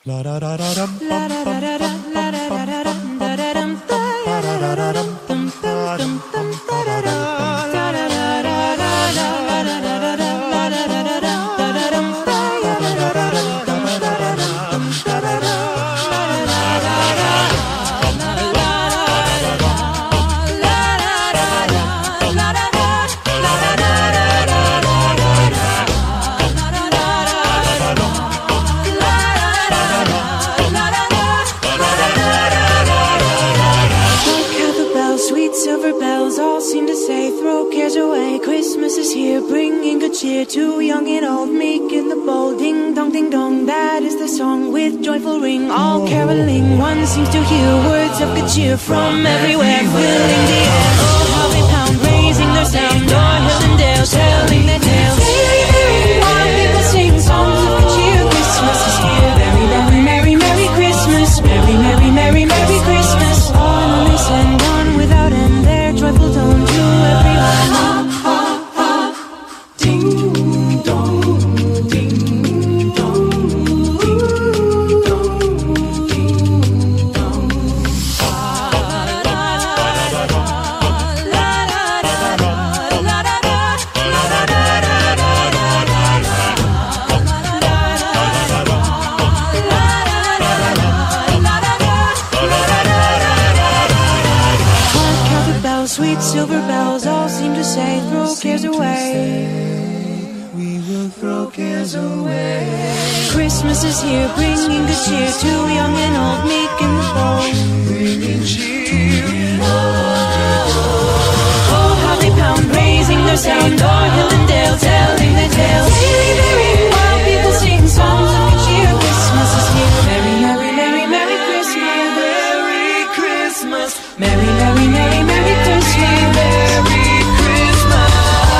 Too young and old, meek and the bold, ding dong, that is the song with joyful ring, all caroling. One seems to hear words of good cheer from everywhere, filling the air. Oh, how they pound, raising their sound, o'er hill and dale, telling their tales. While people sing songs of good cheer, Christmas is here. Merry, merry, merry, merry Christmas. Merry, merry, merry, merry Christmas. On a race and on without end, their joyful tone to everyone. Sweet silver bells all seem to say, throw cares away. We will throw cares away. Christmas is here, bringing good cheer to young and old, meek and bold. Bringing cheer. Oh, how they pound, raising their sound, o'er hill and dale, telling their tales. While people sing songs of good cheer, Christmas is here. Merry, merry, merry, merry Christmas. Merry Christmas. Merry, merry, merry, merry Christmas. Merry Christmas.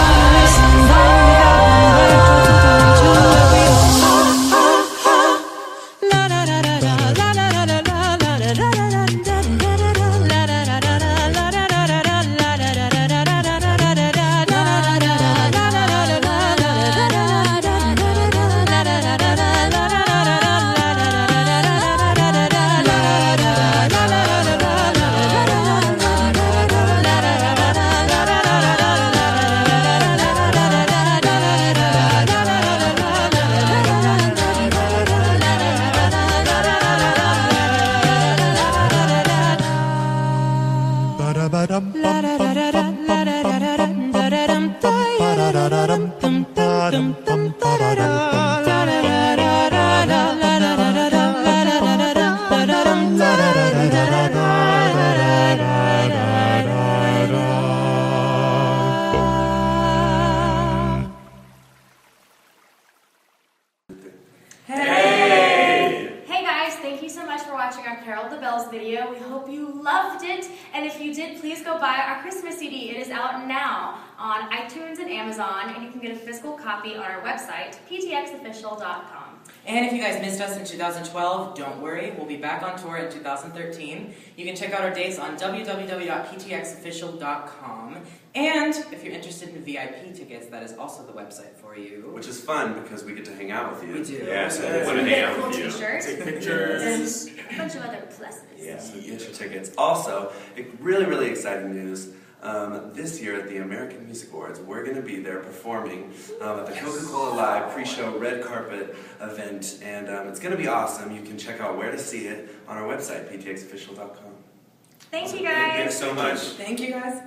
Carol of the Bells video. We hope you loved it, and if you did, please go buy our Christmas CD. It is out now on iTunes and Amazon, and you can get a physical copy on our website, ptxofficial.com. And if you guys missed us in 2012, don't worry, we'll be back on tour in 2013. You can check out our dates on www.ptxofficial.com. And if you're interested in VIP tickets, that is also the website for you. Which is fun because we get to hang out with you. We do. Yeah, so we want to hang out with you. Take pictures. And a bunch of other pluses. Yeah, so get your tickets. Also, really, really exciting news. This year at the American Music Awards, we're going to be there performing at the Coca-Cola Live pre-show red carpet event, and it's going to be awesome. You can check out where to see it on our website, ptxofficial.com. Thank you guys. Thanks so much. Thank you guys.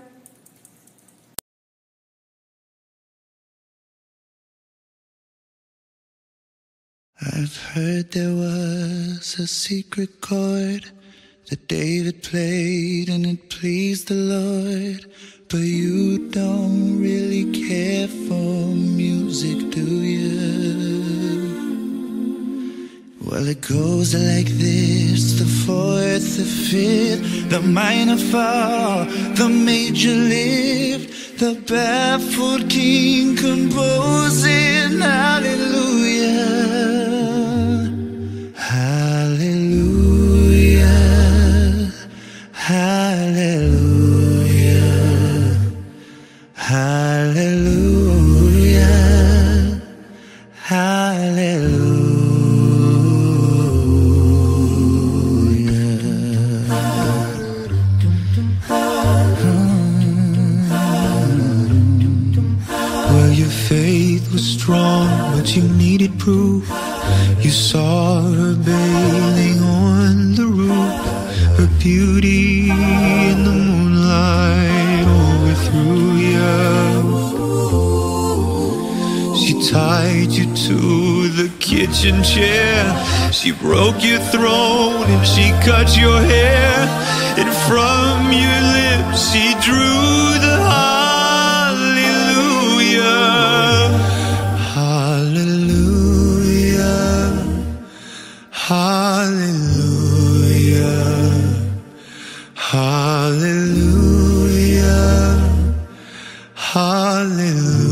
I've heard there was a secret chord that David played and it pleased the Lord. But you don't really care for music, do you? Well, it goes like this: the fourth, the fifth, the minor fall, the major lift, the baffled king composing hallelujah. Hallelujah, hallelujah, hallelujah, hallelujah. wrong, but you needed proof. You saw her bathing on the roof. Her beauty in the moonlight overthrew you. She tied you to the kitchen chair. She broke your throat and she cut your hair. And from your lips she drew the hallelujah. Hallelujah. Hallelujah. Hallelujah. Hallelujah.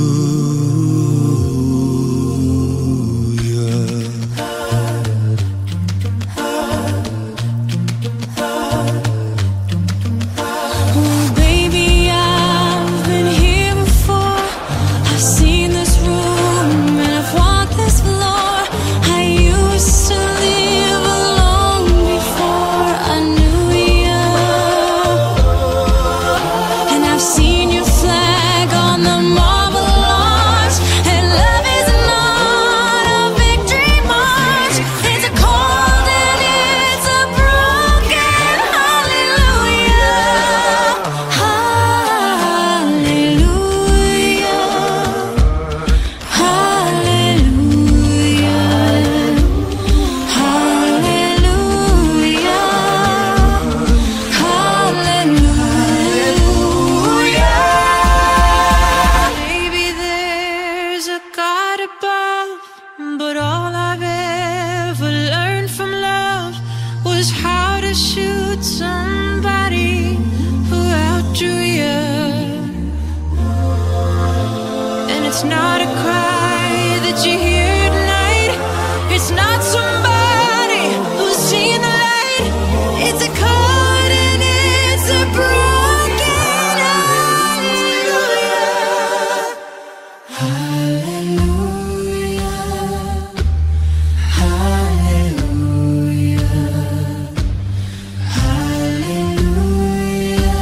It's not a cry that you hear at night. It's not somebody who's seen the light. It's a chord and it's a broken hallelujah. Hallelujah. Hallelujah.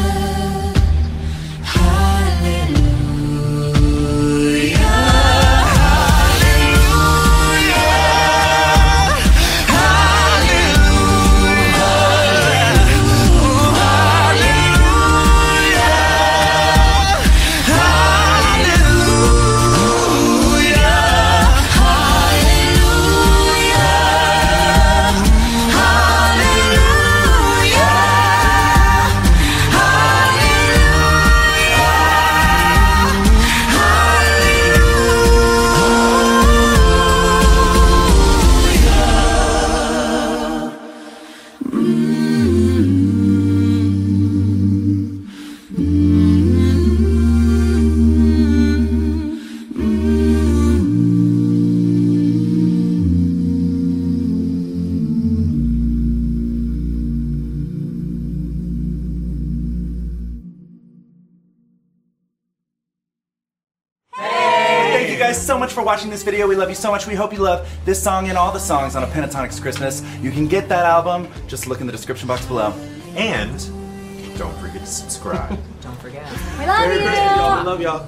Thank you guys so much for watching this video. We love you so much. We hope you love this song and all the songs on A Pentatonix Christmas. You can get that album. Just look in the description box below. And don't forget to subscribe. Don't forget. We love Merry you. Christmas, y'all. We love y'all.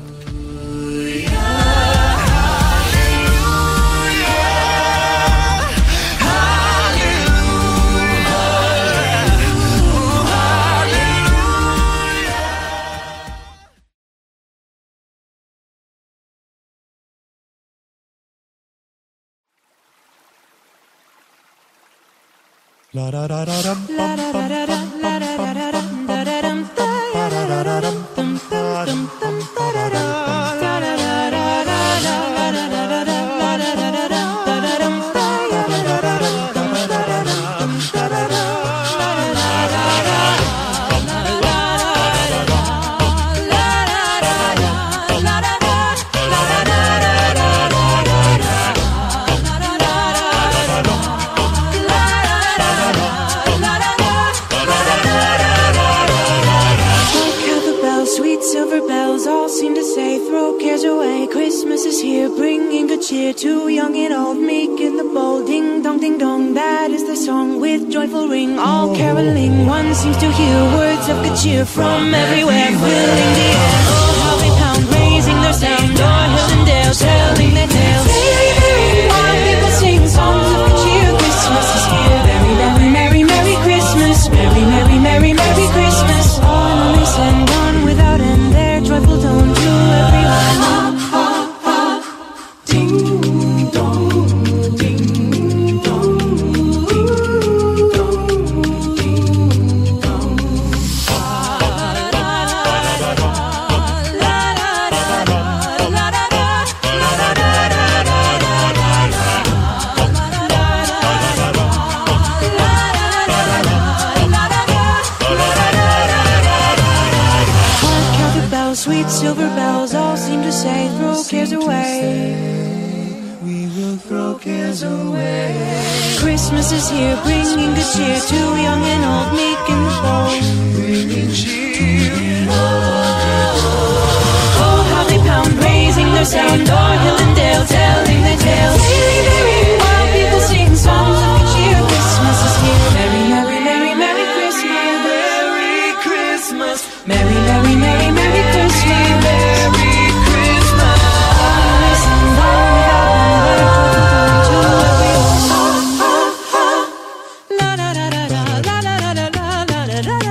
La da da da dum bum bum bum bum bum bum Christmas is here, bringing good cheer to young and old, meek and the bold. Ding dong, ding dong, that is the song with joyful ring. All caroling, one seems to hear words of good cheer from everywhere, filling the air. Oh, how they pound, raising their sound, o'er hill and dale. dale, telling their tales. While people sing songs of good cheer, Christmas is here. Merry, merry, merry, merry Christmas. Merry, merry, merry, merry Christmas. On this and on without end, their joyful tone to everyone. Ding dong, ding dong, ding dong, ding dong. Sweet silver bells all seem to say, throw cares away. We will throw cares away. Christmas is here, bringing good cheer to young and old, meek and bold. Bringing cheer. Oh, how they pound, raising their sound, o'er hill and dale, telling their tales. While people sing songs of good cheer, Christmas is here. Merry, merry, merry, merry Christmas. Merry Christmas. Merry, merry, merry, merry Christmas. Merry Christmas. Listen, down without to everyone. La la la la la la la la la la la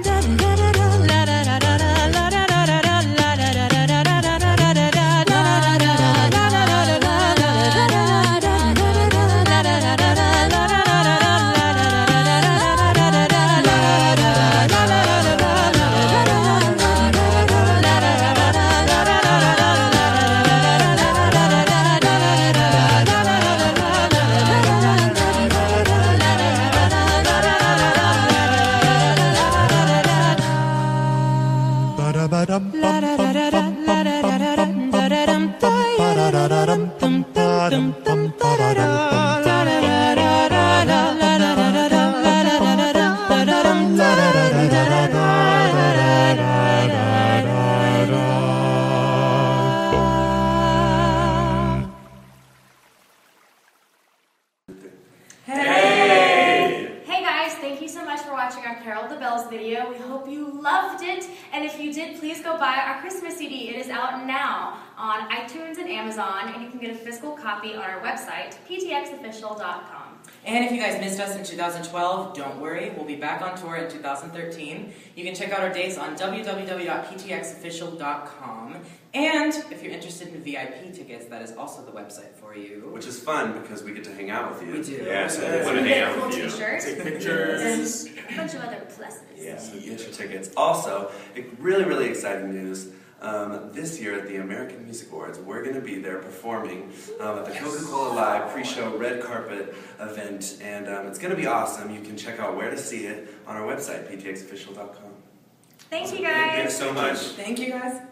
Carol the Bells video. We hope you loved it, and if you did, please go buy our Christmas CD. It is out now on iTunes and Amazon, and you can get a physical copy on our website, ptxofficial.com. And if you guys missed us in 2012, don't worry, we'll be back on tour in 2013. You can check out our dates on www.ptxofficial.com. And if you're interested in VIP tickets, that is also the website for you. Which is fun because we get to hang out with you. We do. Yeah, so You want to get hang a out cool with you. t-shirt. Take pictures. And a bunch of other pluses. Yeah, so get your tickets. Also, really, really exciting news. This year at the American Music Awards, we're going to be there performing at the Coca-Cola Live pre-show red carpet event, and it's going to be awesome. You can check out where to see it on our website, ptxofficial.com. Thank you guys. Thank you so much. Thank you guys.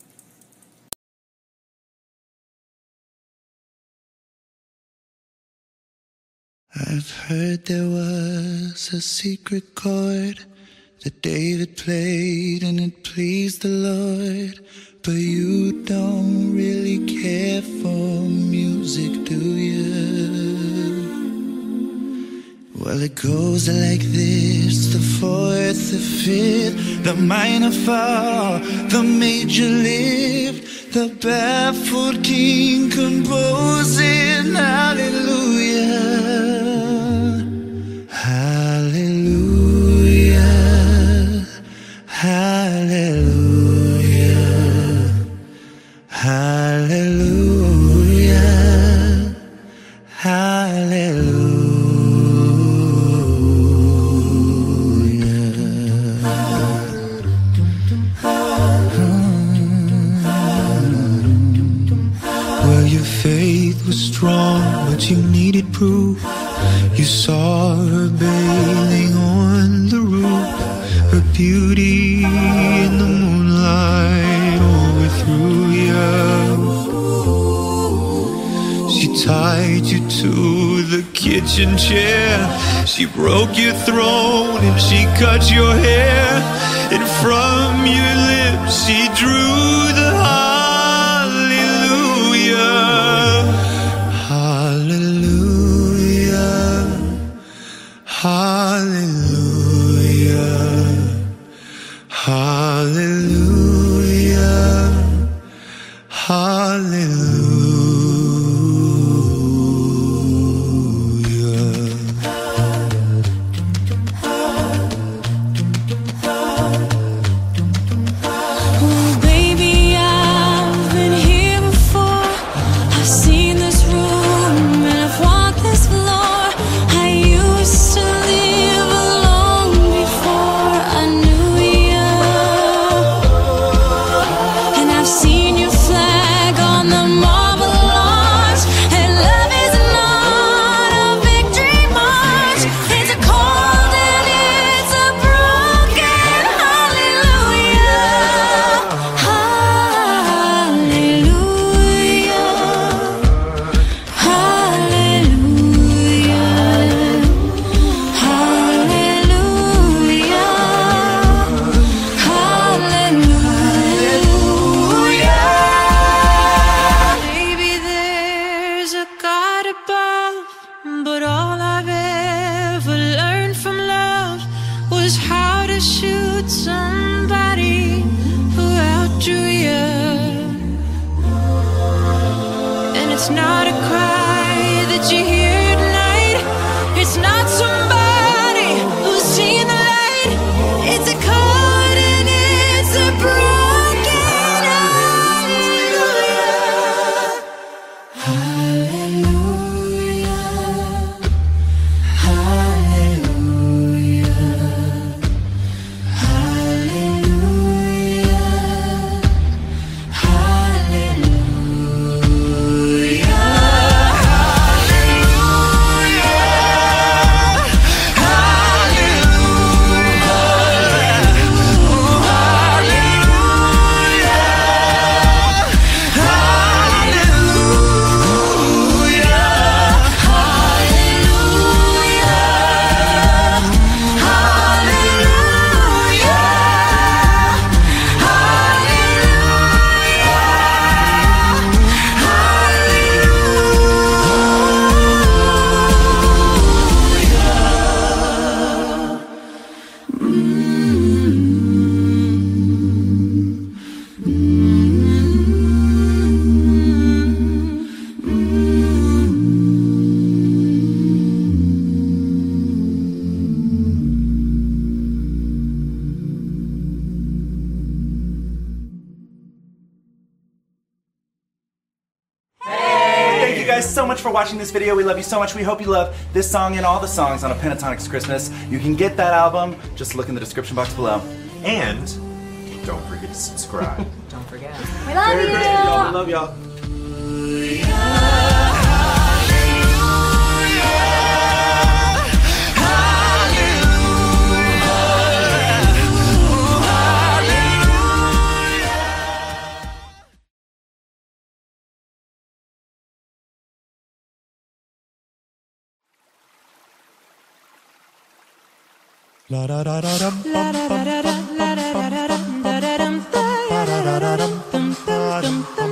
I've heard there was a secret chord that David played and it pleased the Lord. But you don't really care for music, do you? Well, it goes like this: the fourth, the fifth, the minor fall, the major lift, the baffled king composing hallelujah. Hallelujah, hallelujah, hallelujah, hallelujah. Well, your faith was strong, but you needed proof. You saw her bathing on the roof, her beauty in the moonlight overthrew you. She tied you to the kitchen chair, she broke your throne and she cut your hair, and from your lips she drew the hallelujah. Hallelujah, hallelujah, hallelujah, hallelujah. above, but all I've ever learned from love was how to shoot somebody who outdrew you. And it's not a cry that you hear at night. It's not somebody who's seen the light. It's a chord and it's a broken hallelujah. Hallelujah. Hallelujah. Hallelujah. Thank you guys so much for watching this video. We love you so much. We hope you love this song and all the songs on A Pentatonix Christmas. You can get that album. Just look in the description box below. And don't forget to subscribe. Don't forget. We love you. We love y'all. La da da da dum bum bum bum bum bum bum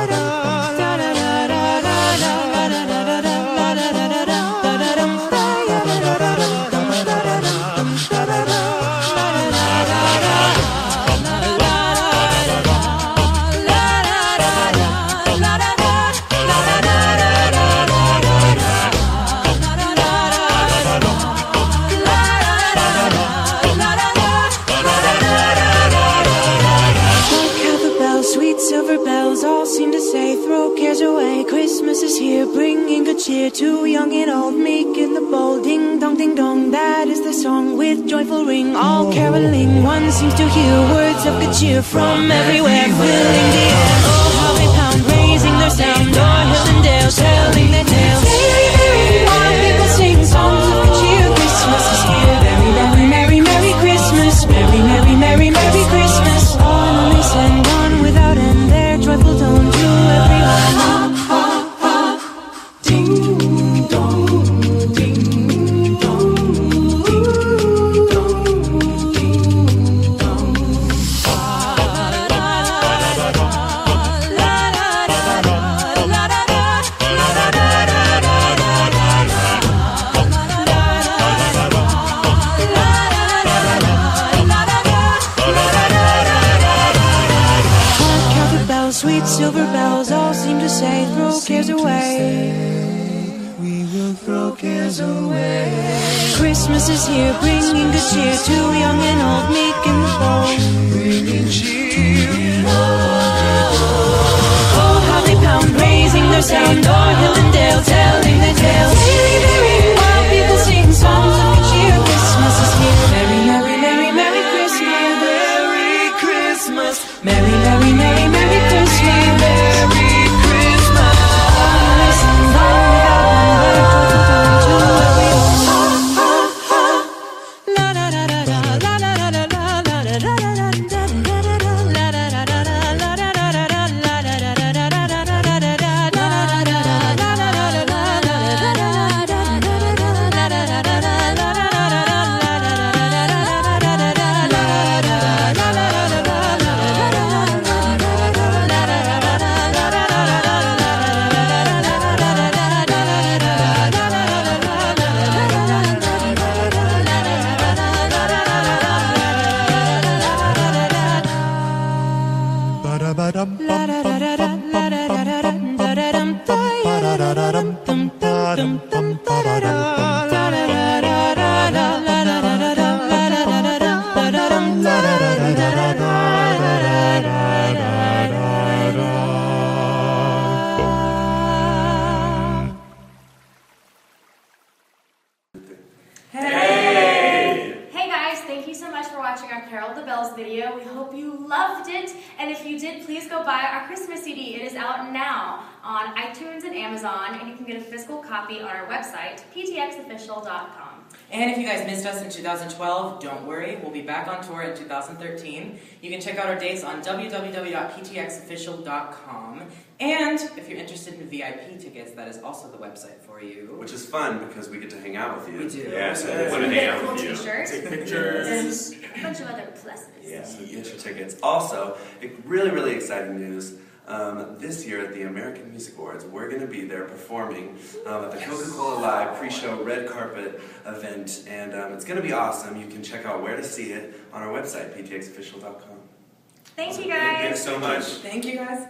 Christmas is here, bringing good cheer to young and old, meek and the bold. Ding dong, ding dong, that is the song with joyful ring. All caroling, one seems to hear words of good cheer from everywhere, filling the air. Oh, how they pound, raising their sound, o'er hill and dale, telling their tales. Merry, merry, while people sing songs of good cheer. Christmas is here, very, very, merry, merry Christmas. Merry, merry, merry, merry Christmas. On they send on without end their joyful tone to everyone. Sweet silver bells all seem to say, throw cares away. We will throw cares away. Christmas is here, bringing good cheer to young and old, meek and the bold. Bringing cheer. Oh, how they pound, raising their sound, o'er hill and dale, telling their tales. Merry, merry, while people sing songs of good cheer. Christmas is here. Merry, merry, merry, merry Christmas. Merry Christmas. Merry, merry, merry, merry Christmas. Merry Christmas. Listen, though, without one word, joyful tone to everyone. La da da da da, la da da da da, la da da da da, la da da da da, la da da da da, la da da da da, la da da da da, la da da da da, la da da da da. Carol the Bells video. We hope you loved it, and if you did, please go buy our Christmas CD. It is out now on iTunes and Amazon, and you can get a physical copy on our website, ptxofficial.com. And if you guys missed us in 2012, don't worry, we'll be back on tour in 2013. You can check out our dates on www.ptxofficial.com. And if you're interested in VIP tickets, that is also the website for you. Which is fun because we get to hang out with you. We do. Yes, You want to get hang a out cool with you. t-shirt. Take pictures. And a bunch of other pluses. Yeah, so get your tickets. Also, really, really exciting news. This year at the American Music Awards, we're going to be there performing at the Coca-Cola Live pre-show red carpet event, and it's going to be awesome. You can check out where to see it on our website, ptxofficial.com. Thank you guys. Thanks so much. Thank you guys.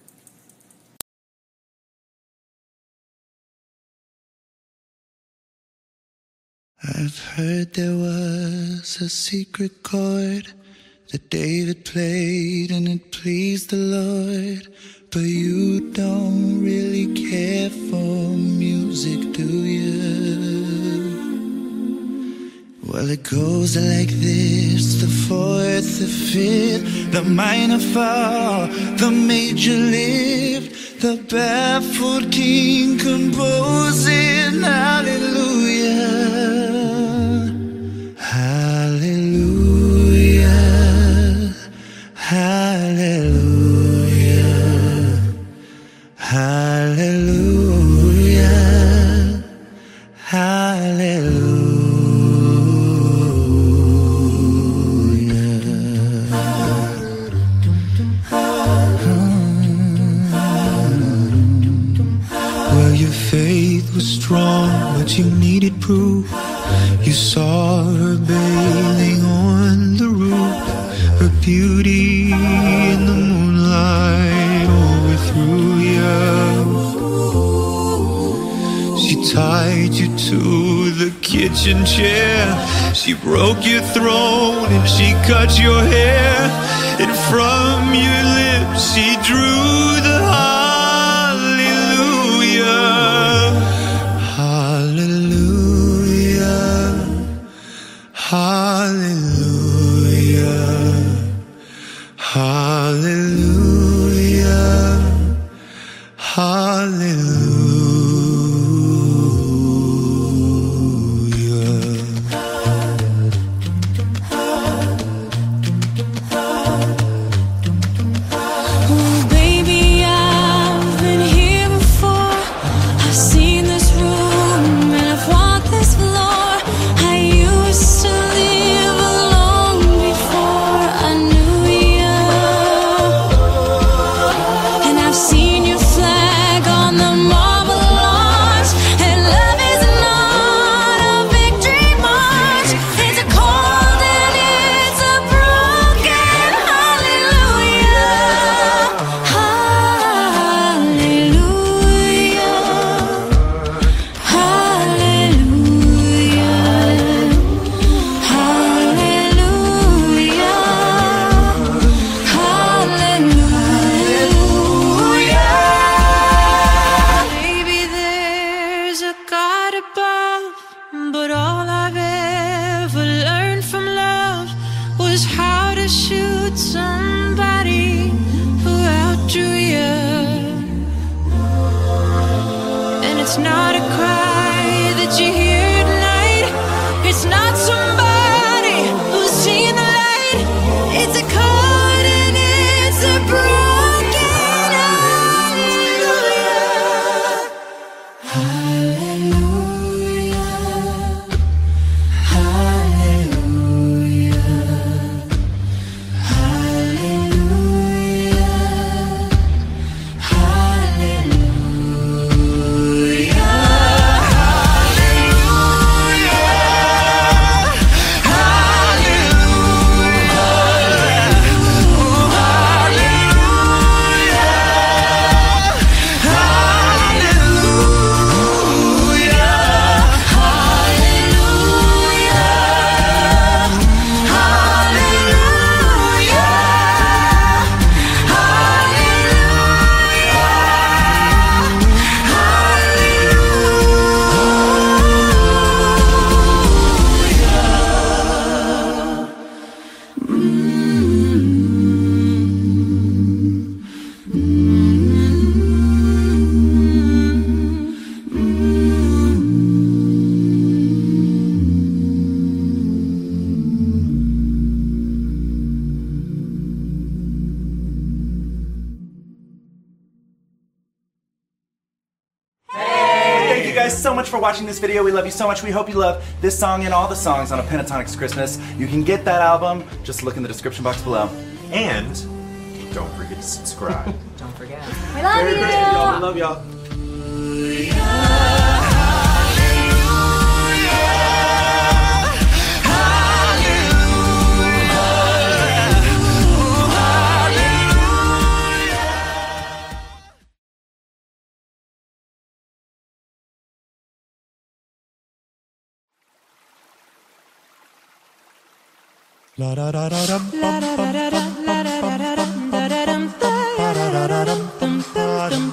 I've heard there was a secret chord that David played and it pleased the Lord. But you don't really care for music, do you? Well, it goes like this: the fourth, the fifth, the minor fall, the major lift, the baffled king composing hallelujah. Hallelujah, hallelujah, hallelujah, hallelujah. Well, your faith was strong, but you needed proof. You saw her bathing on the roof, her beauty in the moonlight overthrew you. She tied you to the kitchen chair, she broke your throne and she cut your hair, and from your lips she drew the hallelujah. Hallelujah, hallelujah, hallelujah, hallelujah. Oh, baby, I've been here before. I've seen this room and I've walked this floor. I used to live alone before I knew you, and I've seen your flag on the marble arch. And love is not a victory march, it's a cold and it's a broken hallelujah. Hallelujah, hallelujah, hallelujah. Maybe there's a God above, but all I've ever learned from love was how to shoot somebody who outdrew you. And it's not a cry that you hear tonight, it's not somebody who's seen the light, it's a chord and it's a broken hallelujah. Hallelujah, hallelujah, hallelujah, hallelujah. you guys so much for watching this video. We love you so much. We hope you love this song and all the songs on A Pentatonix Christmas. You can get that album. Just look in the description box below. And don't forget to subscribe. Don't forget. We love you. We love y'all. La da da da dum bum bum bum bum bum bum bum bum bum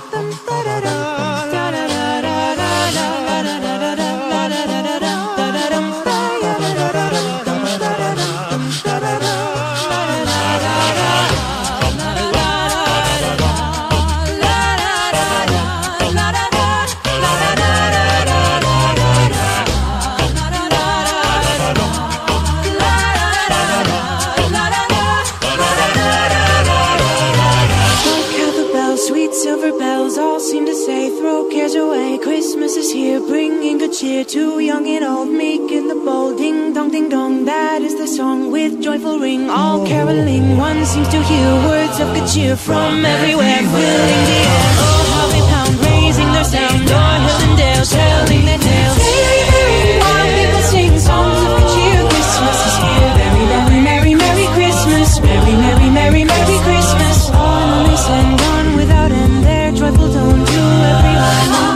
away. Christmas is here, bringing good cheer to young and old, meek and the bold. Ding dong, ding dong, that is the song with joyful ring. All caroling, one seems to hear words of good cheer from everywhere, filling the air. Oh, how they pound, raising their sound, o'er hill and dale, telling their tales. While people sing songs of good cheer, Christmas is here. Merry, merry, merry, merry Christmas. Merry, merry, merry, merry Christmas. On they send on without end their joyful tone to everyone.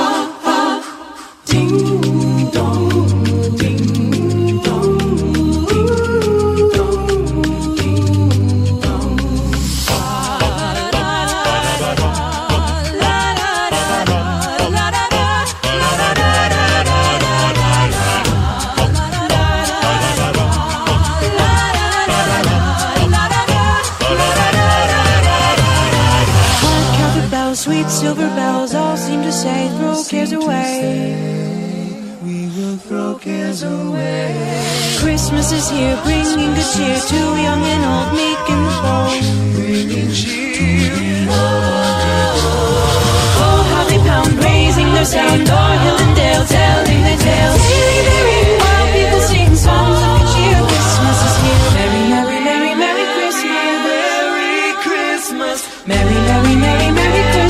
Sweet silver bells all seem to say, throw cares away. We will throw cares away. Christmas is here, bringing good cheer to young and old, meek and bold. Bringing cheer. Oh, how they pound, raising their sound, o'er hill and dale, telling their tales. While people sing songs of good cheer, Christmas is here. Merry, merry, merry, merry Christmas. Merry Christmas. Merry, merry, merry, merry Christmas.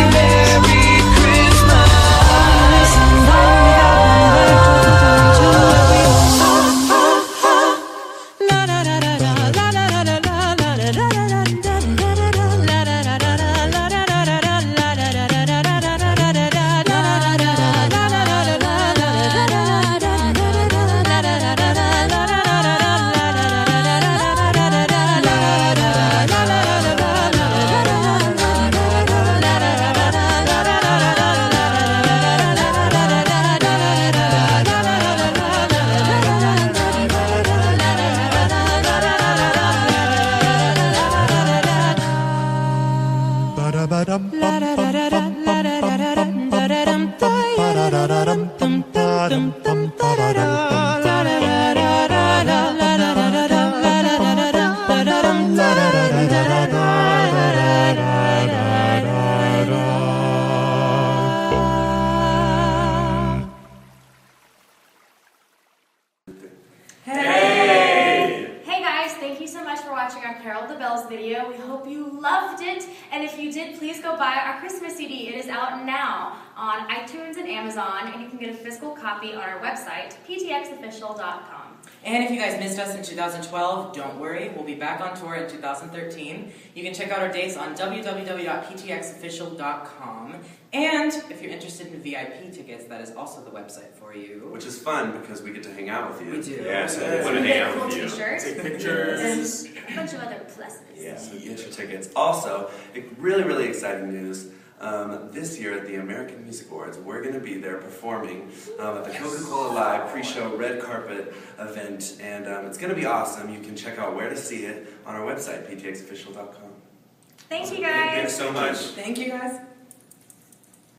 Carol of the Bells video. We hope you loved it, and if you did, please go buy our Christmas CD. It is out now on iTunes and Amazon, and you can get a physical copy on our website, ptxofficial.com. And if you guys missed us in 2012, don't worry, we'll be back on tour in 2013. You can check out our dates on www.ptxofficial.com. And if you're interested in VIP tickets, that is also the website for you. Which is fun because we get to hang out with you. We do. Yeah, so we You want to get hang a out cool with you. t-shirt. Take pictures. And a bunch of other pluses. Yeah, so get your tickets. Also, really, really exciting news. This year at the American Music Awards, we're going to be there performing at the Coca-Cola Live pre-show red carpet event, and it's going to be awesome. You can check out where to see it on our website, ptxofficial.com. Thank you guys. Thanks so much. Thank you guys.